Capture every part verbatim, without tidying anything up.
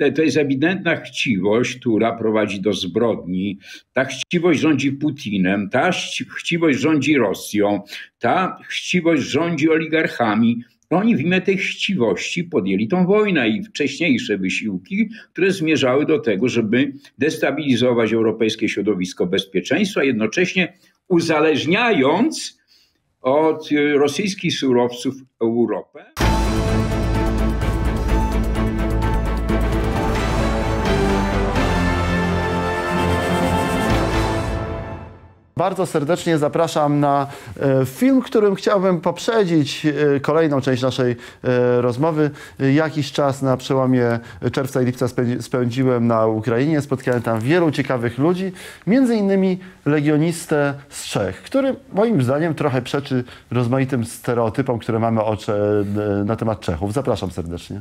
to jest ewidentna chciwość, która prowadzi do zbrodni. Ta chciwość rządzi Putinem, ta chciwość rządzi Rosją, ta chciwość rządzi oligarchami. Oni w imię tej chciwości podjęli tą wojnę i wcześniejsze wysiłki, które zmierzały do tego, żeby destabilizować europejskie środowisko bezpieczeństwa, jednocześnie uzależniając od rosyjskich surowców Europę. Bardzo serdecznie zapraszam na film, którym chciałbym poprzedzić kolejną część naszej rozmowy. Jakiś czas na przełomie czerwca i lipca spędziłem na Ukrainie. Spotkałem tam wielu ciekawych ludzi, między innymi legionistę z Czech, który moim zdaniem trochę przeczy rozmaitym stereotypom, które mamy na temat Czechów. Zapraszam serdecznie.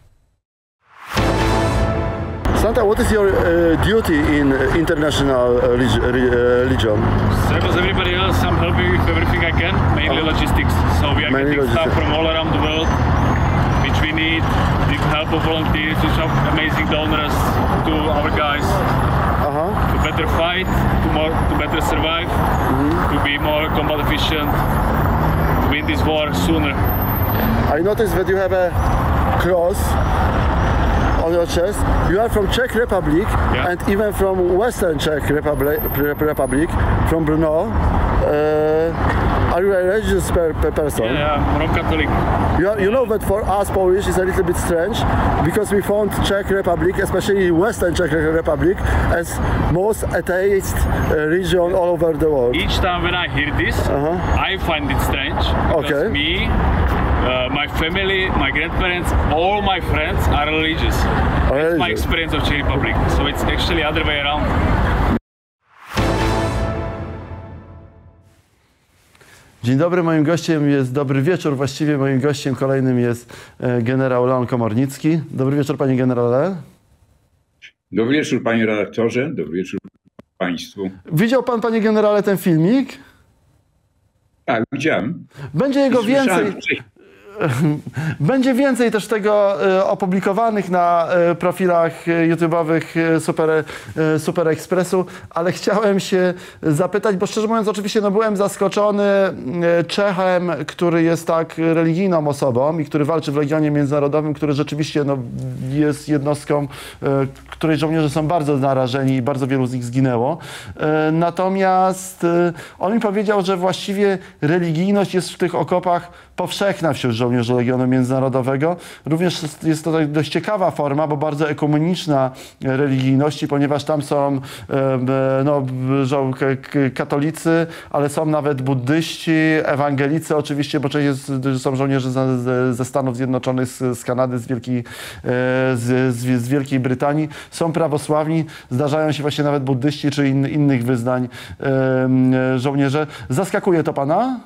Santa, what is your uh, duty in international uh, legion? Same as everybody else, I'm helping with everything I can, mainly oh. logistics. So we are mainly getting logistics. Stuff from all around the world, which we need, with help of volunteers, which are amazing donors to our guys, uh-huh. to better fight, to, more, to better survive, mm-hmm. to be more combat efficient, to win this war sooner. I noticed that you have a cross on your chest. You are from Czech Republic, yeah. and even from Western Czech Republic, Republic from Brno. Uh, are you a religious per, per person? Yeah, I'm Roman Catholic. You, are, you know that for us Polish is a little bit strange because we found Czech Republic, especially Western Czech Republic, as most atheist uh, region all over the world. Each time when I hear this, uh-huh. I find it strange because okay. me, Uh, my family, my grandparents, all my friends are religious. Oh, That's my experience of Czech Republic. So it's actually other way around. Dzień dobry, moim gościem jest, dobry wieczór, właściwie moim gościem kolejnym jest generał Leon Komornicki. Dobry wieczór, panie generale. Dobry wieczór, panie redaktorze, dobry wieczór państwu. Widział pan, panie generale, ten filmik? Tak, widziałem. Będzie jego więcej. Będzie więcej też tego opublikowanych na profilach YouTube'owych Super, Super Expressu, ale chciałem się zapytać, bo szczerze mówiąc oczywiście no, byłem zaskoczony Czechem, który jest tak religijną osobą i który walczy w Legionie Międzynarodowym, który rzeczywiście no, jest jednostką, której żołnierze są bardzo narażeni i bardzo wielu z nich zginęło. Natomiast on mi powiedział, że właściwie religijność jest w tych okopach powszechna wśród żołnierzy Legionu Międzynarodowego. Również jest to dość ciekawa forma, bo bardzo ekumeniczna religijności, ponieważ tam są no, katolicy, ale są nawet buddyści, ewangelicy oczywiście, bo część jest, są żołnierze ze Stanów Zjednoczonych, z Kanady, z Wielkiej, z, z Wielkiej Brytanii. Są prawosławni, zdarzają się właśnie nawet buddyści czy in, innych wyznań żołnierze. Zaskakuje to pana?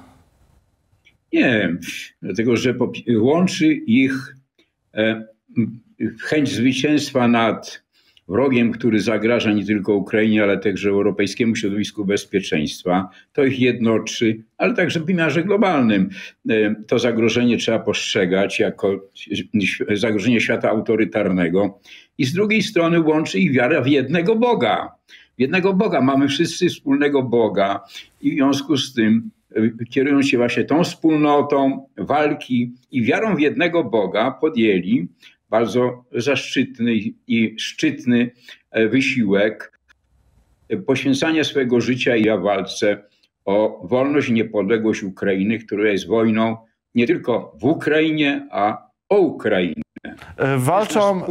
Nie, dlatego że łączy ich e, chęć zwycięstwa nad wrogiem, który zagraża nie tylko Ukrainie, ale także europejskiemu środowisku bezpieczeństwa. To ich jednoczy, ale także w wymiarze globalnym. E, to zagrożenie trzeba postrzegać jako zagrożenie świata autorytarnego. I z drugiej strony łączy ich wiara w jednego Boga. W jednego Boga. Mamy wszyscy wspólnego Boga i w związku z tym kierując się właśnie tą wspólnotą walki i wiarą w jednego Boga, podjęli bardzo zaszczytny i szczytny wysiłek poświęcania swojego życia i w walce o wolność i niepodległość Ukrainy, która jest wojną nie tylko w Ukrainie, a o Ukrainę. Walczą...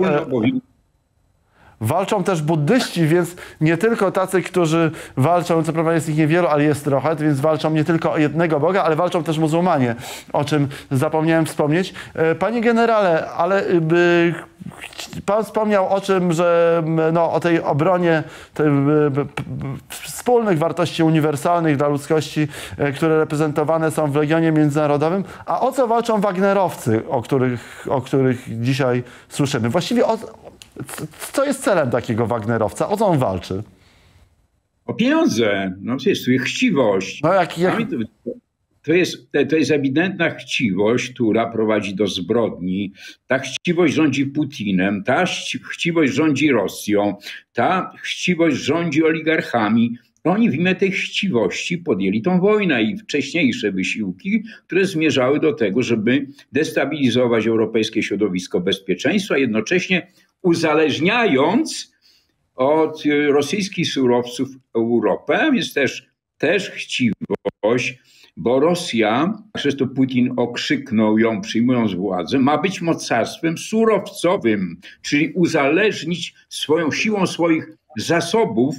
Walczą też buddyści, więc nie tylko tacy, którzy walczą, co prawda jest ich niewielu, ale jest trochę, więc walczą nie tylko o jednego Boga, ale walczą też muzułmanie, o czym zapomniałem wspomnieć. Panie generale, ale by, pan wspomniał o czym, że no, o tej obronie tej, wspólnych wartości uniwersalnych dla ludzkości, które reprezentowane są w Legionie Międzynarodowym, a o co walczą Wagnerowcy, o których, o których dzisiaj słyszymy? Właściwie o co jest celem takiego Wagnerowca? O co on walczy? O pieniądze. No jest tu ich chciwość. No jak, jak... to jest, to jest ewidentna chciwość, która prowadzi do zbrodni. Ta chciwość rządzi Putinem, ta chciwość rządzi Rosją, ta chciwość rządzi oligarchami. Oni w imię tej chciwości podjęli tą wojnę i wcześniejsze wysiłki, które zmierzały do tego, żeby destabilizować europejskie środowisko bezpieczeństwa, jednocześnie uzależniając od rosyjskich surowców Europę, więc też, też chciwość, bo Rosja, zresztą Putin okrzyknął ją przyjmując władzę, ma być mocarstwem surowcowym, czyli uzależnić swoją siłą swoich zasobów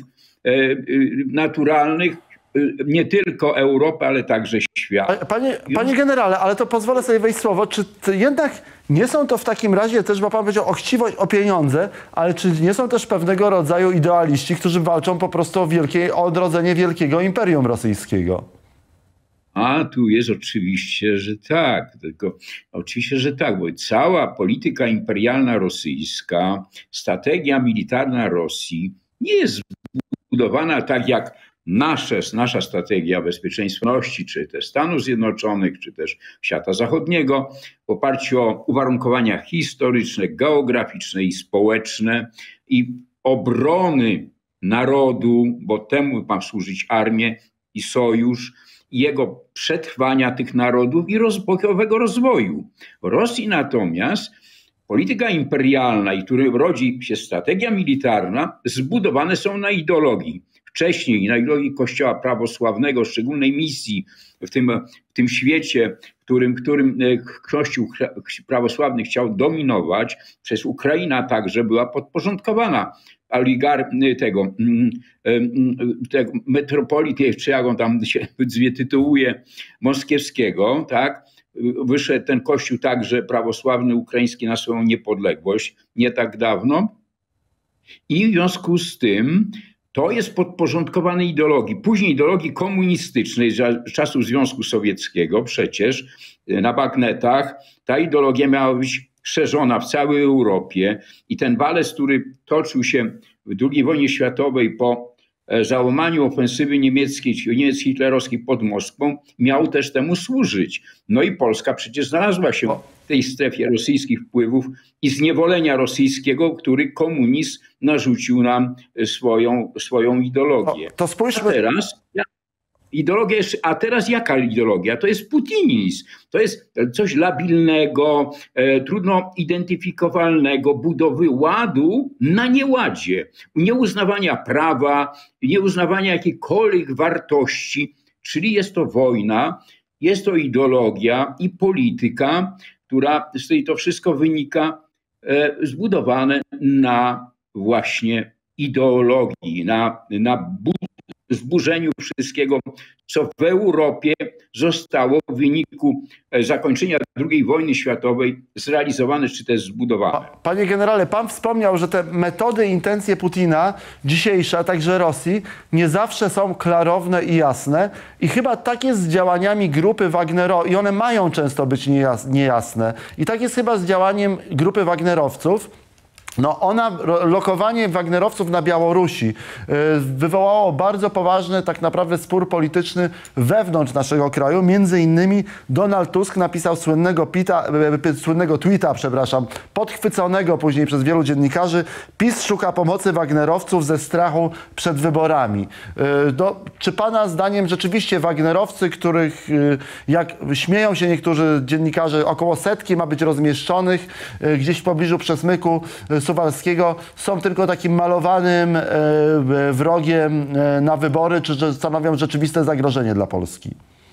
naturalnych nie tylko Europę, ale także świat. Panie, panie generale, ale to pozwolę sobie wejść słowo. Czy jednak nie są to w takim razie też, bo pan powiedział o chciwość, o pieniądze, ale czy nie są też pewnego rodzaju idealiści, którzy walczą po prostu o, wielkie, o odrodzenie wielkiego imperium rosyjskiego? A tu jest oczywiście, że tak. Tylko oczywiście, że tak, bo cała polityka imperialna rosyjska, strategia militarna Rosji nie jest zbudowana tak jak nasze, nasza strategia bezpieczeństwa, czy też Stanów Zjednoczonych, czy też świata zachodniego, w oparciu o uwarunkowania historyczne, geograficzne i społeczne i obrony narodu, bo temu ma służyć armię i sojusz, i jego przetrwania tych narodów i rozpokojowego rozwoju. W Rosji natomiast polityka imperialna, i której rodzi się strategia militarna, zbudowane są na ideologii. Wcześniej na ideologii Kościoła prawosławnego, szczególnej misji w tym, w tym świecie, w którym, w którym Kościół prawosławny chciał dominować, przez Ukraina także była podporządkowana oligar tego, tego metropolity, czy jak on tam się tytułuje, moskiewskiego, tak? Wyszedł ten kościół także prawosławny ukraiński na swoją niepodległość nie tak dawno i w związku z tym to jest podporządkowane ideologii. Później ideologii komunistycznej z czasów Związku Sowieckiego przecież na bagnetach ta ideologia miała być szerzona w całej Europie i ten walec, który toczył się w drugiej wojnie światowej po załamaniu ofensywy niemieckiej, czy Niemiec hitlerowskich pod Moskwą, miał też temu służyć. No i Polska przecież znalazła się w tej strefie rosyjskich wpływów i zniewolenia rosyjskiego, który komunizm narzucił nam swoją, swoją ideologię. To, to spójrzmy... A teraz... Ideologia jest, a teraz jaka ideologia? To jest putinizm. To jest coś labilnego, e, trudno identyfikowalnego, budowy ładu na nieładzie, nieuznawania prawa, nieuznawania jakiejkolwiek wartości, czyli jest to wojna, jest to ideologia i polityka, która z tej to wszystko wynika, e, zbudowane na właśnie ideologii, na, na budowaniu, zburzeniu wszystkiego, co w Europie zostało w wyniku zakończenia drugiej wojny światowej zrealizowane czy też zbudowane. Panie generale, pan wspomniał, że te metody, intencje Putina dzisiejsze, a także Rosji, nie zawsze są klarowne i jasne. I chyba tak jest z działaniami grupy Wagnerowej, i one mają często być niejasne. I tak jest chyba z działaniem grupy Wagnerowców. No ona, lokowanie Wagnerowców na Białorusi wywołało bardzo poważny tak naprawdę spór polityczny wewnątrz naszego kraju. Między innymi Donald Tusk napisał słynnego, pita, słynnego tweeta, przepraszam, podchwyconego później przez wielu dziennikarzy: PiS szuka pomocy Wagnerowców ze strachu przed wyborami. Do, czy pana zdaniem rzeczywiście Wagnerowcy, których, jak śmieją się niektórzy dziennikarze, około setki ma być rozmieszczonych gdzieś w pobliżu Przesmyku Suwalskiego, są tylko takim malowanym e, wrogiem e, na wybory, czy że stanowią rzeczywiste zagrożenie dla Polski?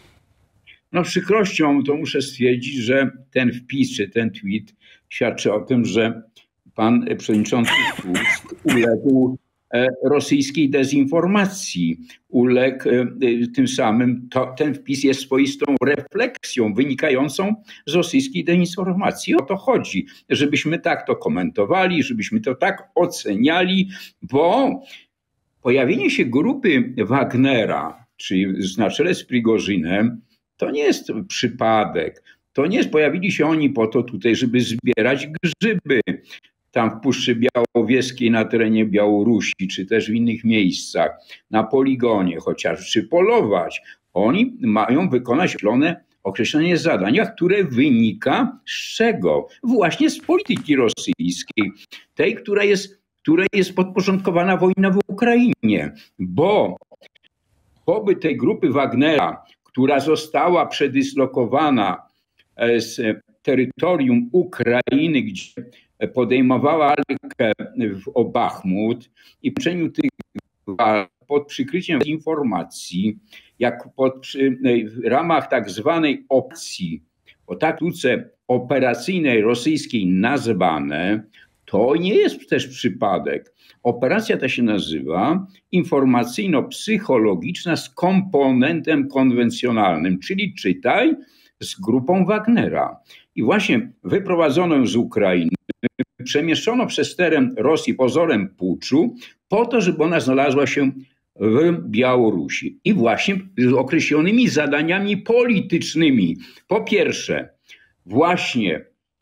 No z przykrością to muszę stwierdzić, że ten wpis czy ten tweet świadczy o tym, że pan przewodniczący Tusk uległ rosyjskiej dezinformacji. Uległ tym samym, to, ten wpis jest swoistą refleksją wynikającą z rosyjskiej dezinformacji. O to chodzi, żebyśmy tak to komentowali, żebyśmy to tak oceniali, bo pojawienie się grupy Wagnera, czyli na czele z Prigorzynem, to nie jest przypadek. To nie jest, pojawili się oni po to tutaj, żeby zbierać grzyby tam w Puszczy Białowieskiej, na terenie Białorusi, czy też w innych miejscach, na poligonie chociaż, czy polować. Oni mają wykonać określone, określone zadania, które wynika z czego? Właśnie z polityki rosyjskiej, tej, która jest, której jest podporządkowana wojna w Ukrainie, bo pobyt tej grupy Wagnera, która została przedyslokowana z terytorium Ukrainy, gdzie podejmowała walkę o Bachmut i po przejęciu tych walk pod przykryciem informacji, jak pod, w ramach tak zwanej opcji, o tak krótce operacyjnej rosyjskiej nazwane, to nie jest też przypadek. Operacja ta się nazywa informacyjno-psychologiczna z komponentem konwencjonalnym, czyli czytaj z grupą Wagnera. I właśnie wyprowadzono ją z Ukrainy, przemieszczono przez teren Rosji pozorem puczu, po to, żeby ona znalazła się w Białorusi. I właśnie z określonymi zadaniami politycznymi. Po pierwsze, właśnie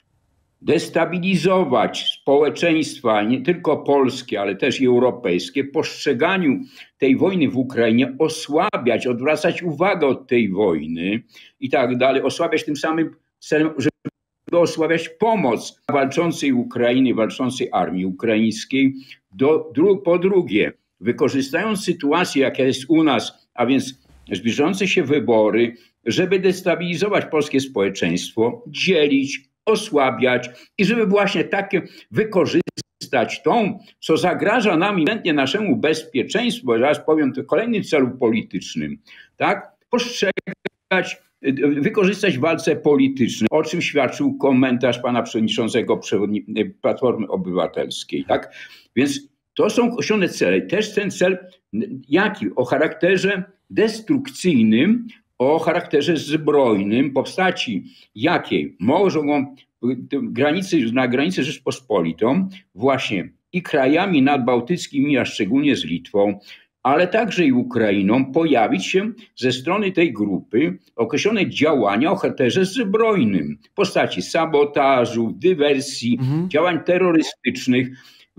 destabilizować społeczeństwa, nie tylko polskie, ale też i europejskie, w postrzeganiu tej wojny w Ukrainie, osłabiać, odwracać uwagę od tej wojny i tak dalej, osłabiać tym samym celem, żeby osłabiać pomoc walczącej Ukrainy, walczącej armii ukraińskiej. Do, dru, po drugie, wykorzystując sytuację, jaka jest u nas, a więc zbliżające się wybory, żeby destabilizować polskie społeczeństwo, dzielić, osłabiać i żeby właśnie takie wykorzystać tą, co zagraża nam ewidentnie naszemu bezpieczeństwu, bo zaraz powiem, to kolejnym celu politycznym, tak, postrzegać, wykorzystać w walce politycznej, o czym świadczył komentarz pana przewodniczącego Platformy Obywatelskiej, tak, więc to są określone cele. Też ten cel, jaki? O charakterze destrukcyjnym, o charakterze zbrojnym, postaci jakiej mogą granicy, na granicy Rzeczpospolitą właśnie i krajami nadbałtyckimi, a szczególnie z Litwą, ale także i Ukrainą, pojawić się ze strony tej grupy określone działania o charakterze zbrojnym, w postaci sabotażu, dywersji, mhm. działań terrorystycznych.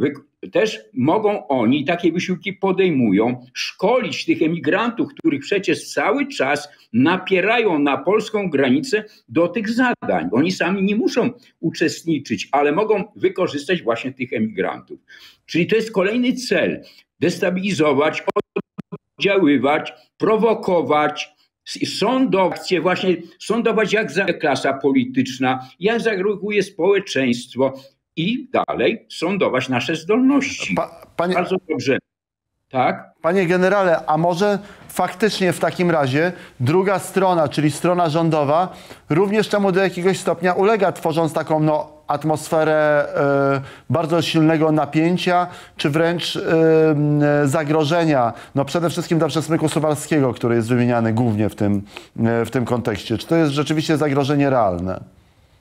Też mogą oni, takie wysiłki podejmują, szkolić tych emigrantów, których przecież cały czas napierają na polską granicę do tych zadań. Oni sami nie muszą uczestniczyć, ale mogą wykorzystać właśnie tych emigrantów. Czyli to jest kolejny cel. Destabilizować, oddziaływać, prowokować, sądować, właśnie sądować jak za klasa polityczna, jak zareaguje społeczeństwo, i dalej sądować nasze zdolności. Pa, panie, Bardzo dobrze. Tak? Panie generale, a może faktycznie w takim razie druga strona, czyli strona rządowa, również temu do jakiegoś stopnia ulega, tworząc taką no, atmosferę y, bardzo silnego napięcia, czy wręcz y, y, zagrożenia, no przede wszystkim dla przesmyku suwalskiego, który jest wymieniany głównie w tym, y, w tym kontekście. Czy to jest rzeczywiście zagrożenie realne?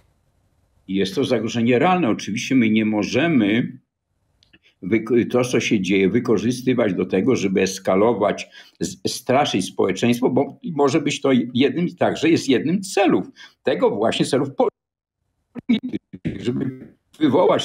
Jest to zagrożenie realne. Oczywiście my nie możemy to, co się dzieje, wykorzystywać do tego, żeby eskalować, straszyć społeczeństwo, bo może być to jednym, także jest jednym z celów, tego właśnie celów politycznych, żeby wywołać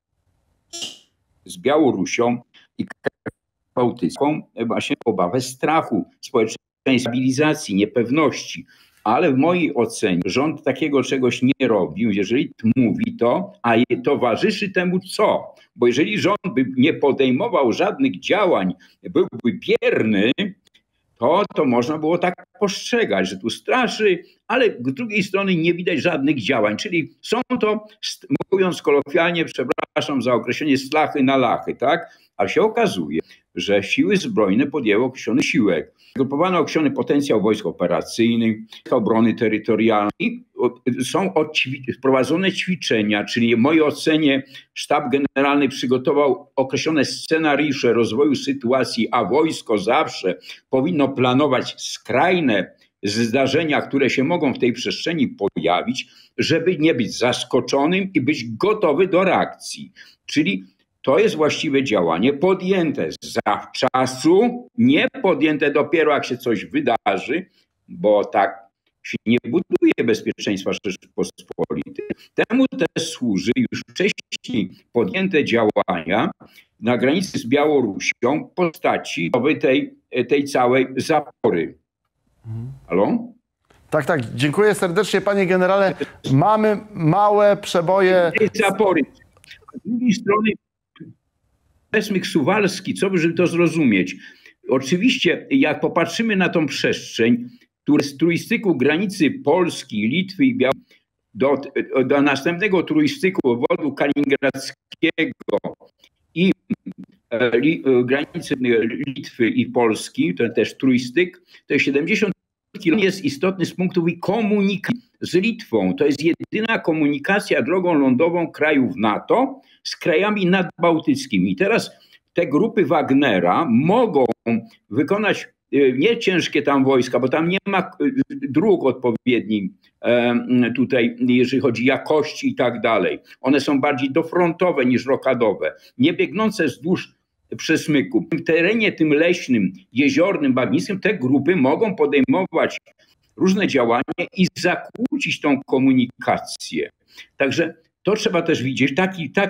z Białorusią i Bałtycką właśnie obawę strachu, społeczeństwa, stabilizacji, niepewności. Ale w mojej ocenie rząd takiego czegoś nie robił, jeżeli mówi to, a towarzyszy temu co? Bo jeżeli rząd by nie podejmował żadnych działań, byłby bierny, to, to można było tak postrzegać, że tu straszy, ale z drugiej strony nie widać żadnych działań. Czyli są to, mówiąc kolokwialnie, przepraszam za określenie, slachy na lachy, tak? A się okazuje, że siły zbrojne podjęły określony siłek. Grupowano określony potencjał wojsk operacyjnych, obrony terytorialnej. Są wprowadzone ćwiczenia, czyli w mojej ocenie sztab generalny przygotował określone scenariusze rozwoju sytuacji, a wojsko zawsze powinno planować skrajne zdarzenia, które się mogą w tej przestrzeni pojawić, żeby nie być zaskoczonym i być gotowy do reakcji. Czyli to jest właściwe działanie podjęte zawczasu, nie podjęte dopiero jak się coś wydarzy, bo tak się nie buduje bezpieczeństwa Rzeczypospolitej. Temu też służy już wcześniej podjęte działania na granicy z Białorusią w postaci tej, tej całej zapory. Halo? Tak, tak. Dziękuję serdecznie, panie generale. Mamy małe przeboje. Zapory. Z drugiej strony Przesmyk Suwalski, co by, żeby to zrozumieć? Oczywiście, jak popatrzymy na tą przestrzeń, która z trójstyku granicy Polski, Litwy i Białorusi do, do następnego trójstyku obwodu kaliningradzkiego i e, li, e, granicy Litwy i Polski, to też trójstyk, to jest siedemdziesiąt kilometrów, jest istotny z punktu widzenia komunikacji z Litwą. To jest jedyna komunikacja drogą lądową krajów NATO z krajami nadbałtyckimi. I teraz te grupy Wagnera mogą wykonać nie ciężkie tam wojska, bo tam nie ma dróg odpowiednich tutaj, jeżeli chodzi o jakości i tak dalej. One są bardziej dofrontowe niż rokadowe, nie biegnące wzdłuż przesmyku. W tym terenie tym leśnym, jeziornym, bagniskim te grupy mogą podejmować różne działania i zakłócić tą komunikację. Także to trzeba też widzieć, taki, taki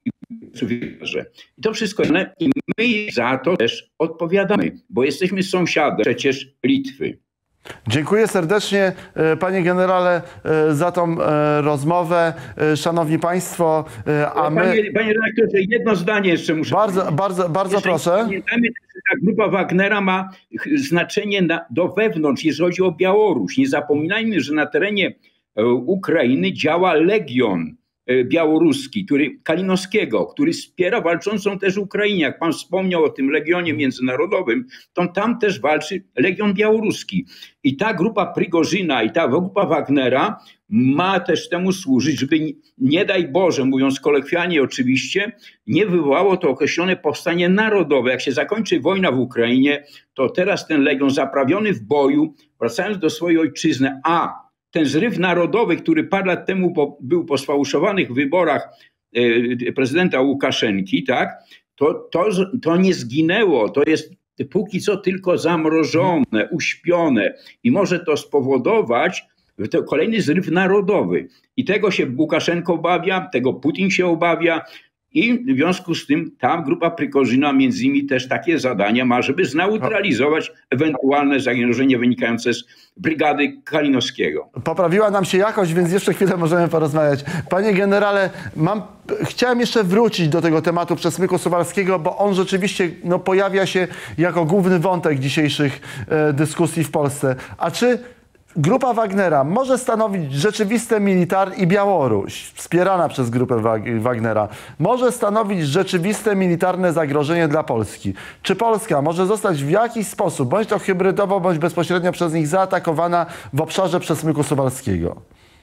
i to wszystko, i my za to też odpowiadamy, bo jesteśmy sąsiadem przecież Litwy. Dziękuję serdecznie, panie generale, za tą rozmowę. Szanowni państwo, a my... Panie, panie redaktorze, jedno zdanie jeszcze muszę Bardzo, powiedzieć. bardzo, bardzo Jeżeli proszę. Pamiętamy, że ta grupa Wagnera ma znaczenie na, do wewnątrz, jeżeli chodzi o Białoruś. Nie zapominajmy, że na terenie Ukrainy działa Legion białoruski, który, Kalinowskiego, który wspiera walczącą też Ukrainę. Jak pan wspomniał o tym Legionie Międzynarodowym, to tam też walczy Legion Białoruski. I ta grupa Prigorzyna i ta grupa Wagnera ma też temu służyć, żeby nie daj Boże, mówiąc kolokwialnie oczywiście, nie wywołało to określone powstanie narodowe. Jak się zakończy wojna w Ukrainie, to teraz ten Legion zaprawiony w boju, wracając do swojej ojczyzny, a ten zryw narodowy, który parę lat temu po, był po sfałszowanych wyborach e, prezydenta Łukaszenki, tak, to, to, to nie zginęło. To jest póki co tylko zamrożone, uśpione i może to spowodować to kolejny zryw narodowy. I tego się Łukaszenko obawia, tego Putin się obawia. I w związku z tym ta grupa Prigorzyna między innymi też takie zadania ma, żeby zneutralizować ewentualne zagrożenie wynikające z brygady Kalinowskiego. Poprawiła nam się jakość, więc jeszcze chwilę możemy porozmawiać. Panie generale, mam, chciałem jeszcze wrócić do tego tematu Przesmyku Suwalskiego, bo on rzeczywiście no, pojawia się jako główny wątek dzisiejszych e, dyskusji w Polsce. A czy grupa Wagnera może stanowić rzeczywiste militar i Białoruś, wspierana przez grupę Wagnera, może stanowić rzeczywiste militarne zagrożenie dla Polski? Czy Polska może zostać w jakiś sposób, bądź to hybrydowo, bądź bezpośrednio przez nich zaatakowana w obszarze Przesmyku Suwalskiego?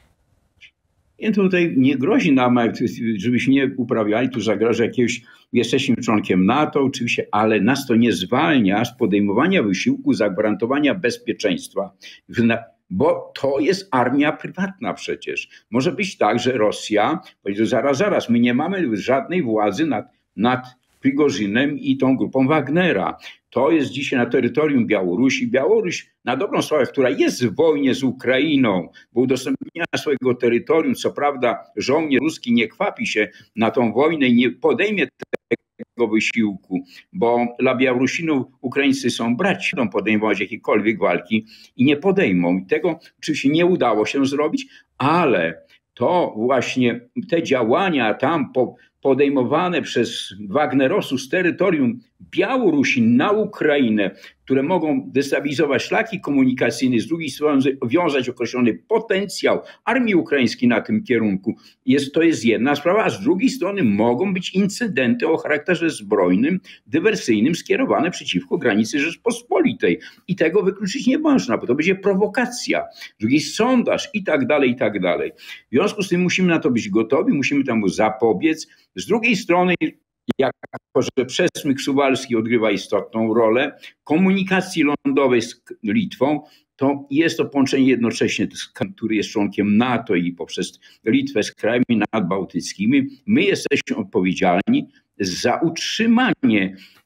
I tutaj nie grozi nam, żebyśmy nie uprawiali, tu zagraża jakiegoś, jesteśmy członkiem NATO oczywiście, ale nas to nie zwalnia z podejmowania wysiłku zagwarantowania bezpieczeństwa. Bo to jest armia prywatna przecież. Może być tak, że Rosja powie, zaraz, zaraz, my nie mamy żadnej władzy nad, nad Prigorzynem i tą grupą Wagnera. To jest dzisiaj na terytorium Białorusi. Białoruś na dobrą sprawę, która jest w wojnie z Ukrainą, bo udostępnienia swojego terytorium, co prawda żołnierz ruski nie kwapi się na tą wojnę i nie podejmie tego wysiłku, bo dla Białorusinów Ukraińcy są braci, będą podejmować jakiekolwiek walki i nie podejmą. I tego oczywiście nie udało się zrobić, ale to właśnie te działania tam po, podejmowane przez Wagnerosów z terytorium Białorusi na Ukrainę, które mogą destabilizować szlaki komunikacyjne, z drugiej strony wiązać określony potencjał armii ukraińskiej na tym kierunku. Jest, to jest jedna sprawa, a z drugiej strony mogą być incydenty o charakterze zbrojnym, dywersyjnym skierowane przeciwko granicy Rzeczpospolitej. I tego wykluczyć nie można, bo to będzie prowokacja, drugi sondaż i tak dalej, i tak dalej. W związku z tym musimy na to być gotowi, musimy temu zapobiec. Z drugiej strony, jako że Przesmyk Suwalski odgrywa istotną rolę komunikacji lądowej z Litwą, to jest to połączenie jednocześnie, który jest członkiem NATO i poprzez Litwę z krajami nadbałtyckimi. My jesteśmy odpowiedzialni za utrzymanie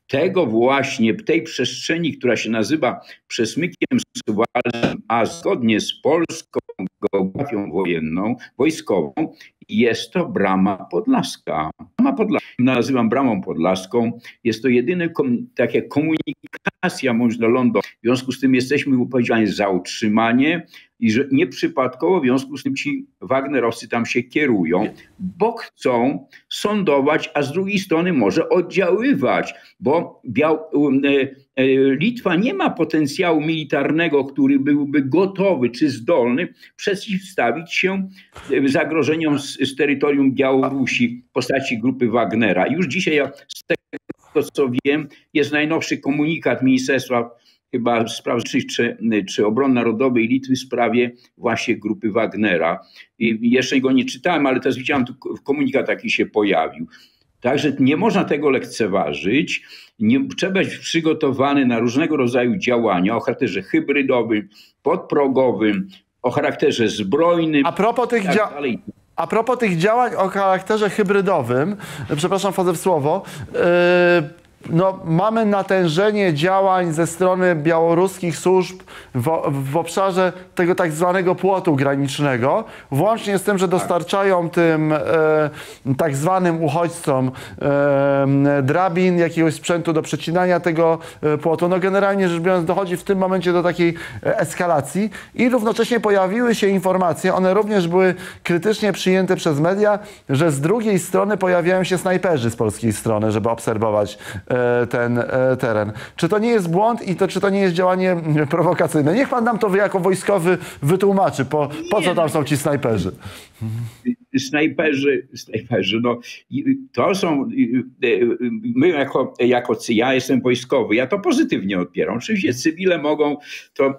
tego właśnie, tej przestrzeni, która się nazywa przesmykiem suwalnym, a zgodnie z polską geografią wojenną, wojskową, jest to Brama Podlaska. Brama Podlaska, nazywam Bramą Podlaską, jest to jedyne kom, takie komunikacja można lądu. W związku z tym jesteśmy odpowiedzialni za utrzymanie i że nieprzypadkowo w związku z tym ci Wagnerowcy tam się kierują, bo chcą sądować, a z drugiej strony może oddziaływać, bo Biał, e, e, Litwa nie ma potencjału militarnego, który byłby gotowy czy zdolny przeciwstawić się zagrożeniom z, z terytorium Białorusi w postaci grupy Wagnera. Już dzisiaj z tego, co wiem, jest najnowszy komunikat Ministerstwa chyba Spraw czy, czy Obrony Narodowej Litwy w sprawie właśnie grupy Wagnera. I jeszcze go nie czytałem, ale też widziałem, komunikat taki się pojawił. Także nie można tego lekceważyć. Nie, trzeba być przygotowany na różnego rodzaju działania o charakterze hybrydowym, podprogowym, o charakterze zbrojnym. A propos tych, tak dzia a propos tych działań o charakterze hybrydowym, przepraszam, wchodzę w słowo, yy... No, mamy natężenie działań ze strony białoruskich służb w, w obszarze tego tak zwanego płotu granicznego, włącznie z tym, że dostarczają tym e, tak zwanym uchodźcom e, drabin, jakiegoś sprzętu do przecinania tego e, płotu. No, generalnie rzecz biorąc, dochodzi w tym momencie do takiej e, eskalacji i równocześnie pojawiły się informacje, one również były krytycznie przyjęte przez media, że z drugiej strony pojawiają się snajperzy z polskiej strony, żeby obserwować e, ten teren. Czy to nie jest błąd i to, czy to nie jest działanie prowokacyjne? Niech pan nam to jako wojskowy wytłumaczy, po, po co tam są ci snajperzy. Snajperzy, snajperzy, no to są, my jako, jako ja jestem wojskowy, ja to pozytywnie odbieram. Oczywiście cywile mogą to,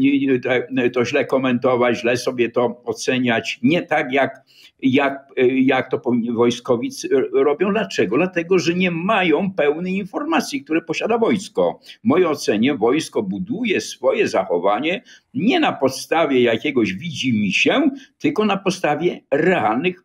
to źle komentować, źle sobie to oceniać, nie tak jak Jak, jak to wojskowi robią. Dlaczego? Dlatego, że nie mają pełnej informacji, które posiada wojsko. W mojej ocenie wojsko buduje swoje zachowanie nie na podstawie jakiegoś widzimisię, tylko na podstawie realnych,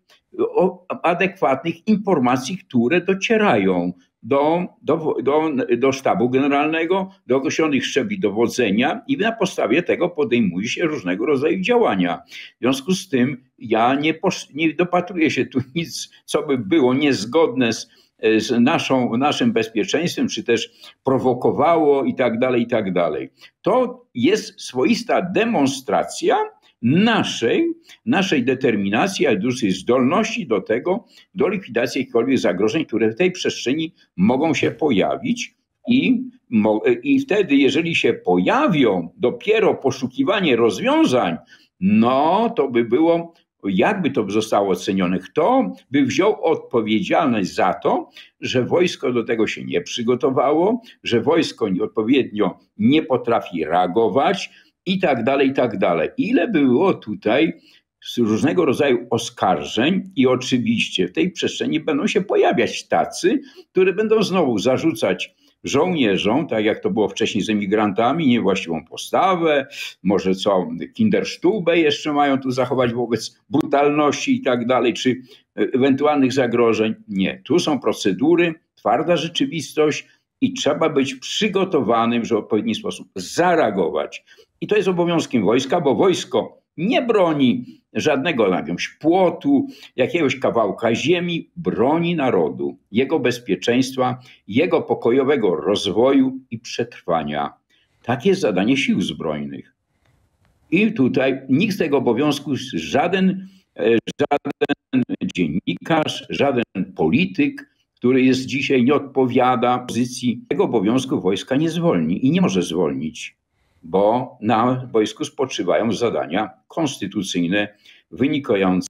adekwatnych informacji, które docierają do, do, do, do sztabu generalnego, do określonych szczebli dowodzenia i na podstawie tego podejmuje się różnego rodzaju działania. W związku z tym ja nie, nie dopatruję się tu nic, co by było niezgodne z, z naszą, naszym bezpieczeństwem, czy też prowokowało i tak dalej, i tak dalej. To jest swoista demonstracja naszej, naszej determinacji, ale dużej zdolności do tego, do likwidacji jakichkolwiek zagrożeń, które w tej przestrzeni mogą się pojawić. I, I wtedy, jeżeli się pojawią, dopiero poszukiwanie rozwiązań, no to by było, jakby to zostało ocenione, kto by wziął odpowiedzialność za to, że wojsko do tego się nie przygotowało, że wojsko odpowiednio nie potrafi reagować, i tak dalej, i tak dalej. Ile było tutaj różnego rodzaju oskarżeń i oczywiście w tej przestrzeni będą się pojawiać tacy, które będą znowu zarzucać żołnierzom, tak jak to było wcześniej z emigrantami, niewłaściwą postawę, może co Kinderstube jeszcze mają tu zachować wobec brutalności i tak dalej, czy ewentualnych zagrożeń. Nie, tu są procedury, twarda rzeczywistość i trzeba być przygotowanym, żeby w odpowiedni sposób zareagować. I to jest obowiązkiem wojska, bo wojsko nie broni żadnego jakiegoś płotu, jakiegoś kawałka ziemi, broni narodu, jego bezpieczeństwa, jego pokojowego rozwoju i przetrwania. Takie jest zadanie sił zbrojnych. I tutaj nikt z tego obowiązku, żaden, żaden dziennikarz, żaden polityk, który jest dzisiaj, nie odpowiada pozycji, tego obowiązku wojska nie zwolni i nie może zwolnić, bo na wojsku spoczywają zadania konstytucyjne wynikające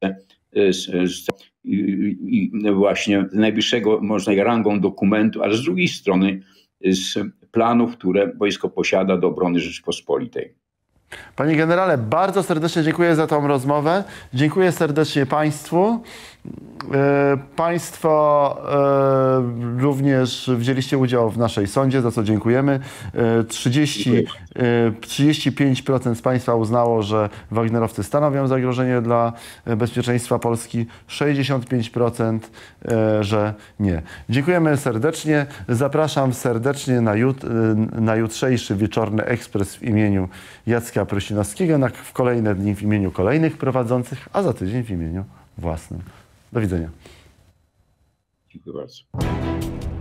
z, z i właśnie najwyższego, można rangą dokumentu, ale z drugiej strony z planów, które wojsko posiada do obrony Rzeczypospolitej. Panie generale, bardzo serdecznie dziękuję za tą rozmowę. Dziękuję serdecznie Państwu. Państwo również wzięliście udział w naszej sądzie, za co dziękujemy. trzydzieści, trzydzieści pięć procent z Państwa uznało, że wagnerowcy stanowią zagrożenie dla bezpieczeństwa Polski, sześćdziesiąt pięć procent, że nie. Dziękujemy serdecznie. Zapraszam serdecznie na, jut na jutrzejszy wieczorny ekspres w imieniu Jacka Prosinowskiego, na w kolejne dni w imieniu kolejnych prowadzących, a za tydzień w imieniu własnym. Do widzenia. Dziękuję bardzo.